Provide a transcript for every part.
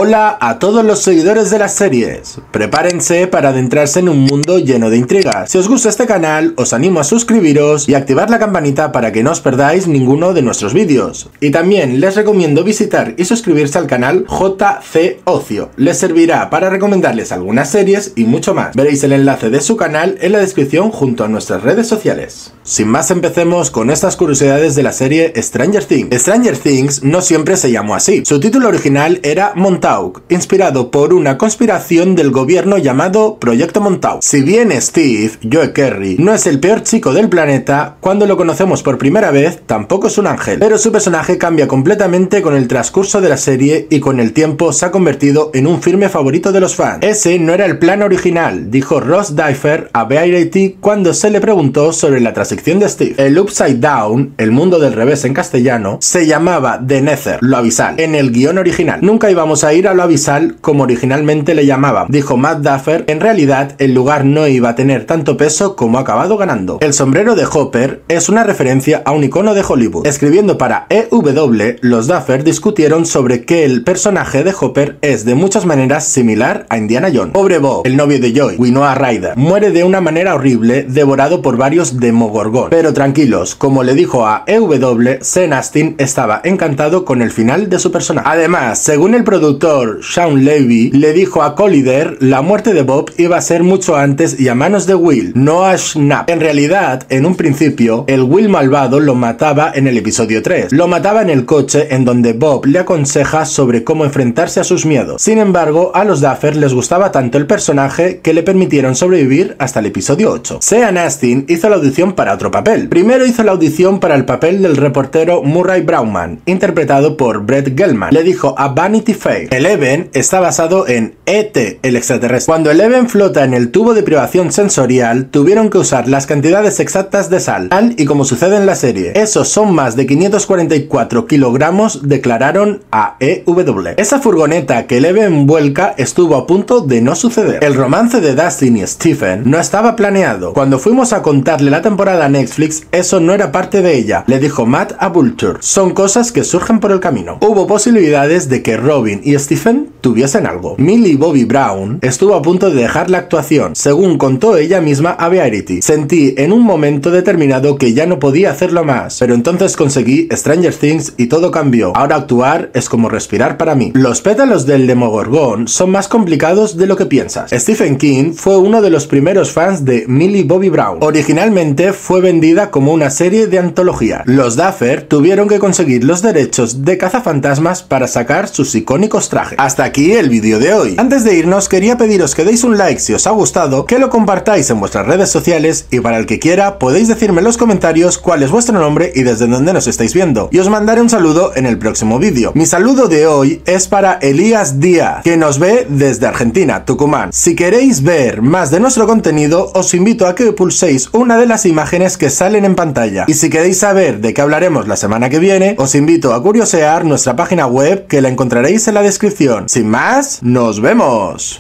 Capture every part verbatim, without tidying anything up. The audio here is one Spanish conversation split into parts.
Hola a todos los seguidores de las series, prepárense para adentrarse en un mundo lleno de intrigas. Si os gusta este canal, os animo a suscribiros y activar la campanita para que no os perdáis ninguno de nuestros vídeos. Y también les recomiendo visitar y suscribirse al canal J C Ocio, les servirá para recomendarles algunas series y mucho más. Veréis el enlace de su canal en la descripción junto a nuestras redes sociales. Sin más, empecemos con estas curiosidades de la serie Stranger Things. Stranger Things no siempre se llamó así. Su título original era Montauk, inspirado por una conspiración del gobierno llamado Proyecto Montauk. Si bien Steve, Joe Kerry, no es el peor chico del planeta, cuando lo conocemos por primera vez tampoco es un ángel, pero su personaje cambia completamente con el transcurso de la serie y con el tiempo se ha convertido en un firme favorito de los fans. Ese no era el plan original, dijo Ross Duffer a Variety cuando se le preguntó sobre la transición de Steve. El Upside Down, el mundo del revés en castellano, se llamaba The Nether, lo abisal, en el guión original. Nunca íbamos a ir a lo abisal como originalmente le llamaban, dijo Matt Duffer. En realidad el lugar no iba a tener tanto peso como ha acabado ganando. El sombrero de Hopper es una referencia a un icono de Hollywood. Escribiendo para E W, los Duffer discutieron sobre que el personaje de Hopper es de muchas maneras similar a Indiana Jones. Pobre Bob, el novio de Joy, Winona Ryder, muere de una manera horrible devorado por varios Demogorgon. Pero tranquilos, como le dijo a E W, Sean Astin estaba encantado con el final de su personaje. Además, según el productor Shawn Levy, le dijo a Collider, la muerte de Bob iba a ser mucho antes y a manos de Will, no a Schnapp. En realidad, en un principio, el Will malvado lo mataba en el episodio tres. Lo mataba en el coche en donde Bob le aconseja sobre cómo enfrentarse a sus miedos. Sin embargo, a los Duffer les gustaba tanto el personaje que le permitieron sobrevivir hasta el episodio ocho. Sean Astin hizo la audición para otro papel. Primero hizo la audición para el papel del reportero Murray Brownman, interpretado por Brett Gelman. Le dijo a Vanity Fair: Eleven está basado en E T, el extraterrestre. Cuando Eleven flota en el tubo de privación sensorial, tuvieron que usar las cantidades exactas de sal, tal y como sucede en la serie. Esos son más de quinientos cuarenta y cuatro kilogramos, declararon a E W. Esa furgoneta que Eleven vuelca estuvo a punto de no suceder. El romance de Dustin y Stephen no estaba planeado. Cuando fuimos a contarle la temporada a Netflix, eso no era parte de ella, le dijo Matt a Vulture. Son cosas que surgen por el camino. Hubo posibilidades de que Robin y Stephen tuviesen algo. Millie Bobby Brown estuvo a punto de dejar la actuación, según contó ella misma a Variety. Sentí en un momento determinado que ya no podía hacerlo más, pero entonces conseguí Stranger Things y todo cambió. Ahora actuar es como respirar para mí. Los pétalos del Demogorgon son más complicados de lo que piensas. Stephen King fue uno de los primeros fans de Millie Bobby Brown. Originalmente fue vendida como una serie de antología. Los Duffer tuvieron que conseguir los derechos de cazafantasmas para sacar sus icónicos trajes. Hasta aquí el vídeo de hoy. Antes de irnos, quería pediros que deis un like si os ha gustado, que lo compartáis en vuestras redes sociales y para el que quiera podéis decirme en los comentarios cuál es vuestro nombre y desde dónde nos estáis viendo. Y os mandaré un saludo en el próximo vídeo. Mi saludo de hoy es para Elías Díaz, que nos ve desde Argentina, Tucumán. Si queréis ver más de nuestro contenido, os invito a que pulséis una de las imágenes que salen en pantalla. Y si queréis saber de qué hablaremos la semana que viene, os invito a curiosear nuestra página web, que la encontraréis en la descripción. Sin más, nos vemos.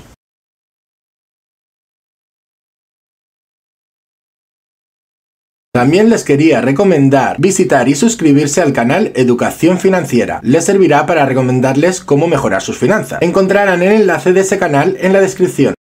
También les quería recomendar visitar y suscribirse al canal Educación Financiera. Les servirá para recomendarles cómo mejorar sus finanzas. Encontrarán el enlace de ese canal en la descripción.